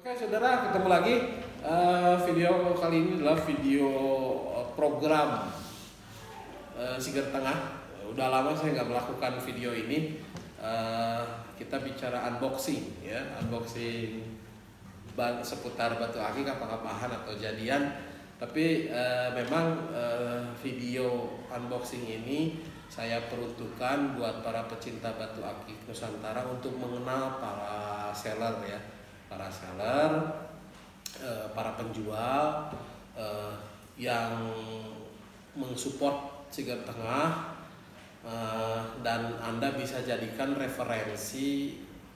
Oke saudara, ketemu lagi. Video kali ini adalah video program Siger Tengah. Udah lama saya nggak melakukan video ini. Kita bicara unboxing ya, unboxing seputar batu akik, apakah bahan atau jadian. Tapi memang video unboxing ini saya peruntukkan buat para pecinta batu akik Nusantara untuk mengenal para seller ya. Para seller, para penjual yang mensupport Siger Tengah, dan Anda bisa jadikan referensi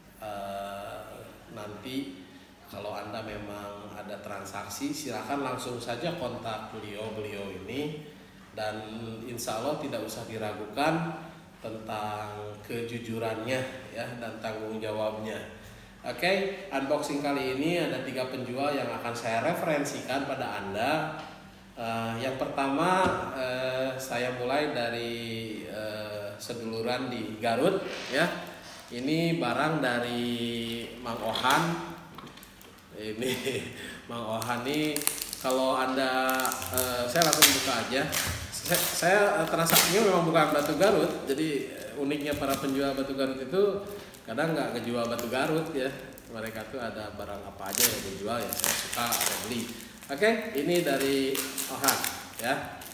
nanti kalau Anda memang ada transaksi, silakan langsung saja kontak beliau ini, dan insya Allah tidak usah diragukan tentang kejujurannya ya dan tanggung jawabnya. Oke, unboxing kali ini ada 3 penjual yang akan saya referensikan pada Anda. Yang pertama saya mulai dari seduluran di Garut ya. Ini barang dari Mang Ohan. Ini Mang Ohan nih, kalau Anda saya langsung buka aja. Saya transaksinya memang bukan batu Garut, jadi uniknya para penjual batu Garut itu kadang nggak kejual batu Garut ya, mereka tuh ada barang apa aja yang dijual ya saya suka saya beli. Oke, ini dari Ohan ya.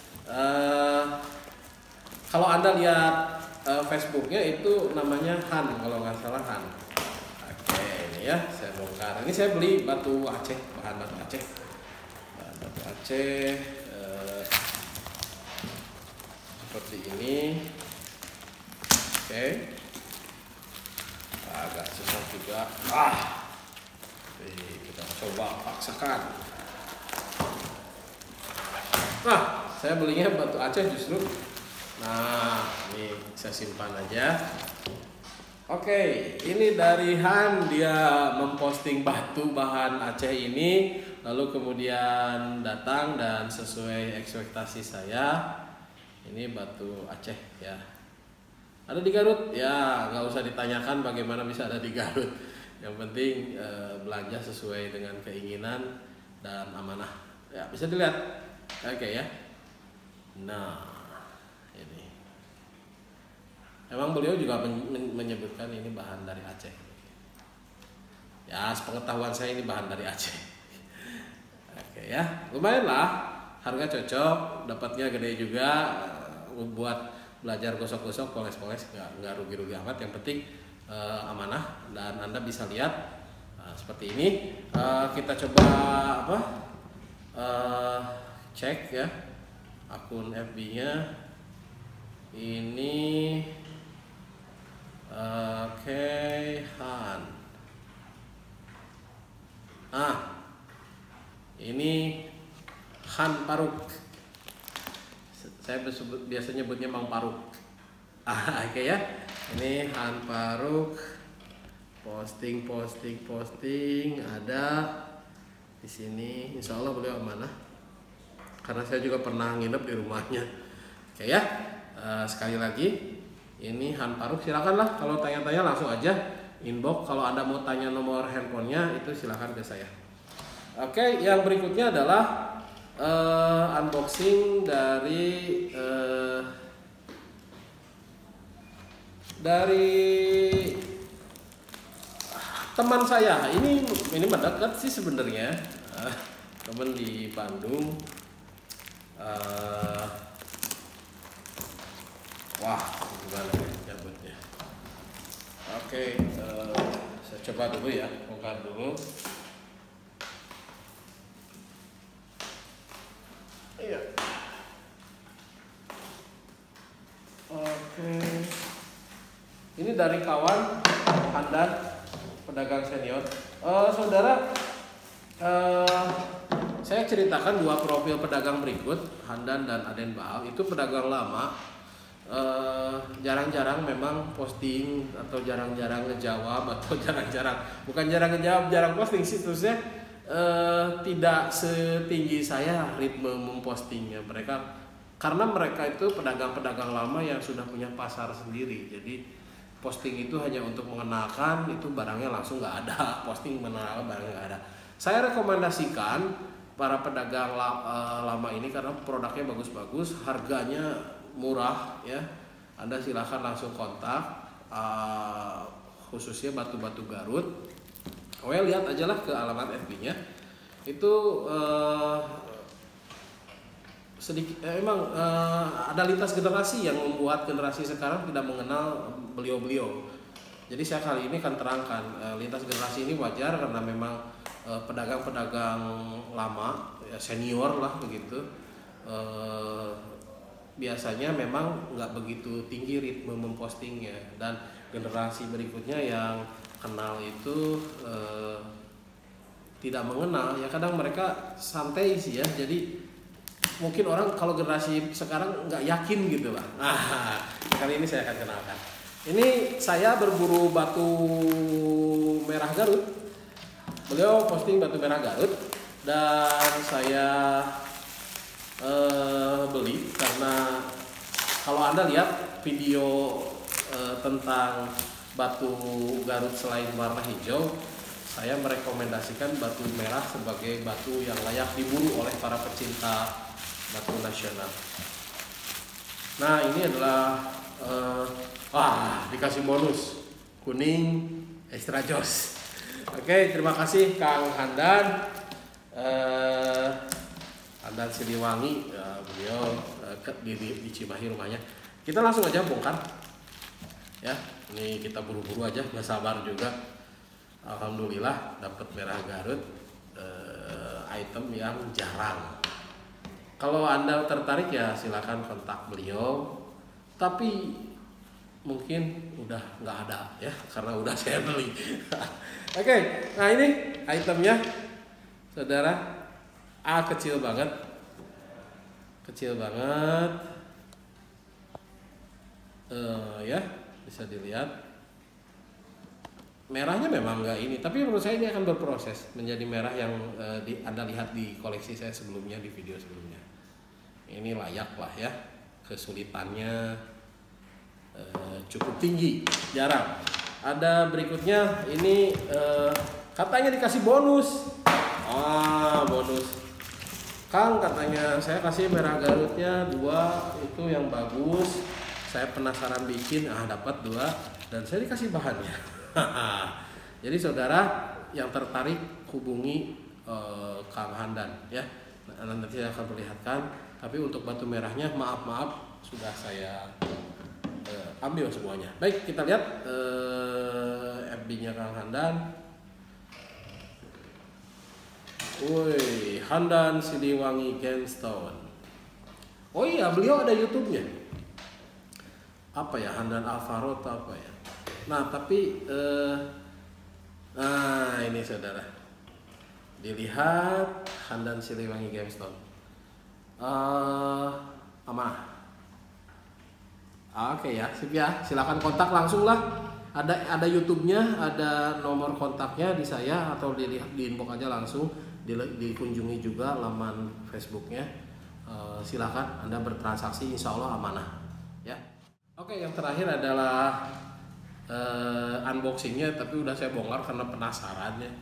Kalau Anda lihat Facebooknya itu namanya Han, kalau nggak salah Han. Oke, ini ya saya bongkar. Ini saya beli batu Aceh, bahan batu Aceh, batu Aceh seperti ini. Oke, agak susah juga. Kita coba paksakan. Nah, saya belinya batu Aceh justru. Nah, ini saya simpan aja. Oke, ini dari Han, dia memposting batu bahan Aceh ini, lalu kemudian datang dan sesuai ekspektasi saya, ini batu Aceh ya. Ada di Garut ya, nggak usah ditanyakan bagaimana bisa ada di Garut. Yang penting belanja sesuai dengan keinginan dan amanah. Ya, bisa dilihat. Oke ya. Nah, ini. Emang beliau juga menyebutkan ini bahan dari Aceh. Ya, sepengetahuan saya ini bahan dari Aceh. Oke ya, lumayan lah. Harga cocok, dapatnya gede juga, buat belajar gosok-gosok, poles-poles, nggak rugi-rugi amat. Yang penting amanah, dan Anda bisa lihat seperti ini. Kita coba cek ya akun FB-nya ini. Oke, Han. Ini Han Paruk. Saya biasa nyebutnya Mang Paruk. Oke ya. Ini Han Paruk. Posting ada di sini. Insya Allah beliau amanah. Karena saya juga pernah nginep di rumahnya. Oke ya. Sekali lagi, ini Han Paruk. Silakanlah kalau tanya-tanya langsung aja inbox. Kalau Anda mau tanya nomor handphonenya itu silakan ke saya. Oke, yang berikutnya adalah unboxing dari teman saya. Ini mendekat sih sebenarnya, teman di Bandung. Wah, gimana ya nyebutnya? Oke, saya coba dulu ya, bongkar dulu. Iya. Oke. Ini dari kawan Handan, pedagang senior. Saudara, saya ceritakan 2 profil pedagang berikut, Handan dan Aden Baal. Itu pedagang lama. Jarang-jarang memang posting, atau jarang-jarang ngejawab, atau bukan jarang ngejawab, jarang posting situsnya. Tidak setinggi saya ritme mempostingnya mereka, karena mereka itu pedagang-pedagang lama yang sudah punya pasar sendiri. Jadi posting itu hanya untuk mengenalkan, itu barangnya langsung nggak ada. Posting mengenalkan barangnya nggak ada. Saya rekomendasikan para pedagang lama ini karena produknya bagus-bagus, harganya murah ya. Anda silahkan langsung kontak, khususnya batu-batu Garut. Lihat aja lah ke alamat FB-nya. Itu sedikit emang ada lintas generasi yang membuat generasi sekarang tidak mengenal beliau-beliau. Jadi saya kali ini akan terangkan lintas generasi ini wajar karena memang pedagang-pedagang lama ya, senior lah begitu, biasanya memang nggak begitu tinggi ritme mempostingnya, dan generasi berikutnya yang kenal itu tidak mengenal ya, kadang mereka santai sih ya, jadi mungkin orang kalau generasi sekarang nggak yakin gitu lah. Nah, kali ini saya akan kenalkan. Ini saya berburu batu merah Garut. Beliau posting batu merah Garut dan saya beli karena kalau Anda lihat video tentang batu Garut selain warna hijau, saya merekomendasikan batu merah sebagai batu yang layak diburu oleh para pecinta batu nasional. Nah, ini adalah dikasih bonus kuning extra jos. Oke, terima kasih Kang Handan, Handan Siliwangi, beliau di Cimahi rumahnya. Kita langsung aja bongkar ya. Ini kita buru-buru aja, nggak sabar juga. Alhamdulillah dapat merah Garut, item yang jarang. Kalau Anda tertarik ya silakan kontak beliau, tapi mungkin udah nggak ada ya karena udah saya beli. Oke, nah ini itemnya saudara, kecil banget, ya bisa dilihat. Merahnya memang nggak ini, tapi menurut saya ini akan berproses menjadi merah yang Anda lihat di koleksi saya sebelumnya, di video sebelumnya. Ini layak lah ya, kesulitannya cukup tinggi, jarang. Ada berikutnya ini katanya dikasih bonus. Bonus. Kang katanya saya kasih merah Garutnya 2 itu yang bagus. Saya penasaran bikin, dapat 2 dan saya dikasih bahannya. Jadi saudara yang tertarik hubungi Kang Handan ya. Nanti saya akan perlihatkan. Tapi untuk batu merahnya maaf sudah saya ambil semuanya. Baik, kita lihat FB-nya Kang Handan. Woi, Handan Siliwangi Gemstone. Oh iya, beliau ada YouTube-nya. Apa ya, Handan Alvaro atau apa ya? Nah, tapi ini saudara. Dilihat Handan Siliwangi Gemstone. Amanah. Oke ya, sip ya. Silakan kontak langsung lah. Ada YouTube-nya, ada nomor kontaknya di saya atau di inbox aja langsung. Dikunjungi juga laman Facebook-nya. Silakan Anda bertransaksi, insya Allah amanah. Ya. Oke, yang terakhir adalah unboxingnya, tapi udah saya bongkar karena penasaran ya.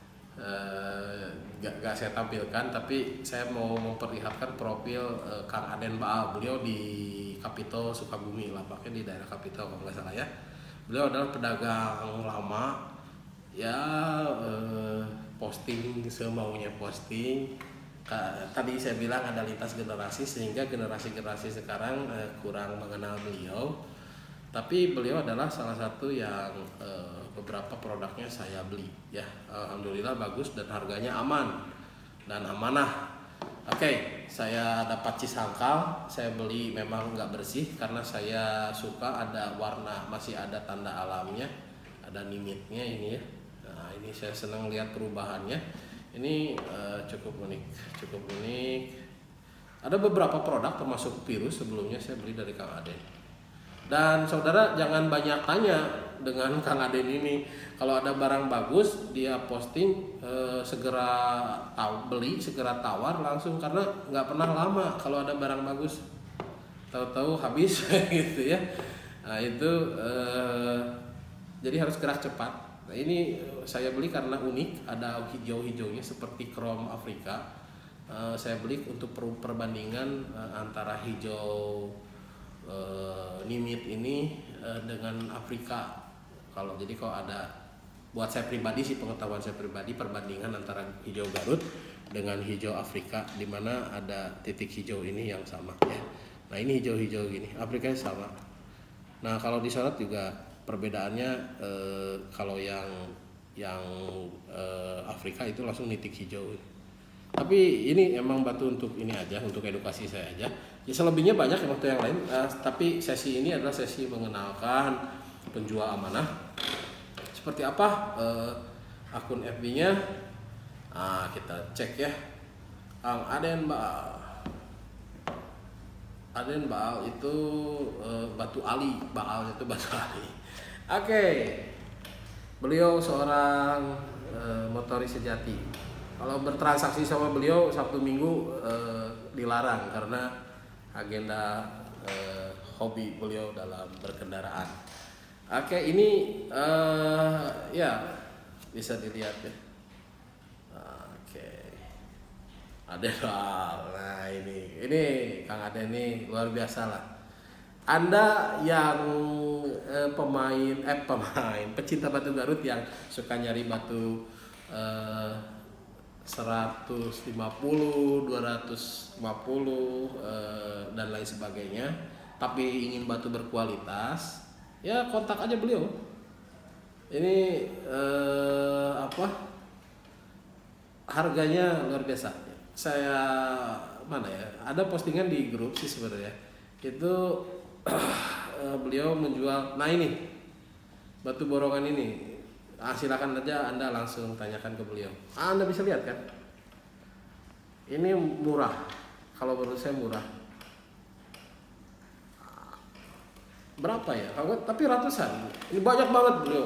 Gak saya tampilkan, tapi saya mau memperlihatkan profil Kang Aden Baal. Beliau di Kapito Sukabumi, lapaknya di daerah Kapito kalau nggak salah ya. Beliau adalah pedagang lama ya, posting semaunya posting. Tadi saya bilang ada lintas generasi sehingga generasi sekarang kurang mengenal beliau. Tapi beliau adalah salah satu yang beberapa produknya saya beli ya. Alhamdulillah bagus dan harganya aman dan amanah. Oke, saya dapat cisangkal, saya beli memang nggak bersih karena saya suka ada warna, masih ada tanda alamnya, ada nimitnya ini ya. Nah, ini saya senang lihat perubahannya. Ini cukup unik. Ada beberapa produk termasuk virus sebelumnya saya beli dari Kang Aden. Dan saudara jangan banyak tanya dengan Kang Aden ini. Kalau ada barang bagus dia posting, segera beli, segera tawar langsung karena nggak pernah lama kalau ada barang bagus. Tahu-tahu habis gitu ya. Nah itu jadi harus gerak cepat. Nah, ini saya beli karena unik, ada hijau-hijaunya seperti Chrome Afrika. Saya beli untuk perbandingan antara hijau Nimit ini dengan Afrika. Kalau ada buat saya pribadi sih, pengetahuan saya pribadi, perbandingan antara hijau Garut dengan hijau Afrika, di mana ada titik hijau ini yang sama ya. Nah, ini hijau-hijau gini, Afrika sama. Nah, kalau disorot juga perbedaannya, kalau yang Afrika itu langsung nitik hijau. Tapi ini emang batu untuk ini aja, untuk edukasi saya aja. Ya, selebihnya banyak yang waktu yang lain. Tapi sesi ini adalah sesi mengenalkan penjual amanah. Seperti apa akun FB-nya? Kita cek ya. Aden Baal itu batu Ali, Baalnya itu batu Ali. Oke. Beliau seorang motoris sejati. Kalau bertransaksi sama beliau Sabtu Minggu dilarang karena agenda hobi beliau dalam berkendaraan. Oke, ini ya bisa dilihat ya. Oke. Aden Baal. Nah, ini Kang Aden ini luar biasa lah. Anda yang pecinta batu Garut yang suka nyari batu 150, 250 dan lain sebagainya, tapi ingin batu berkualitas, ya kontak aja beliau. Ini harganya luar biasa. Saya ada postingan di grup sih sebenarnya. Itu beliau menjual. Nah, ini batu borongan ini. Silakan aja Anda langsung tanyakan ke beliau. Anda bisa lihat kan? Ini murah. Kalau menurut saya murah. Berapa ya? Tapi ratusan. Ini banyak banget beliau.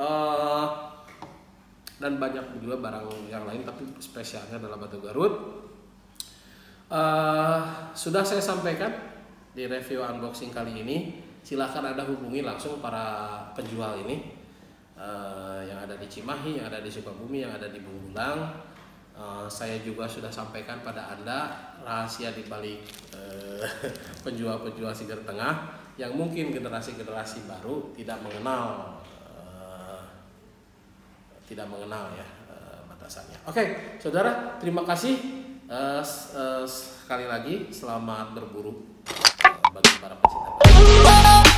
Dan banyak juga barang yang lain, tapi spesialnya adalah batu Garut. Sudah saya sampaikan di review unboxing kali ini. Silakan Anda hubungi langsung para penjual ini. Yang ada di Cimahi, yang ada di Sukabumi, yang ada di Bunggulang. Saya juga sudah sampaikan pada Anda rahasia di balik penjual-penjual Siger Tengah yang mungkin generasi-generasi baru tidak mengenal ya batasannya. Oke, saudara, terima kasih sekali lagi. Selamat berburu bagi para pecinta.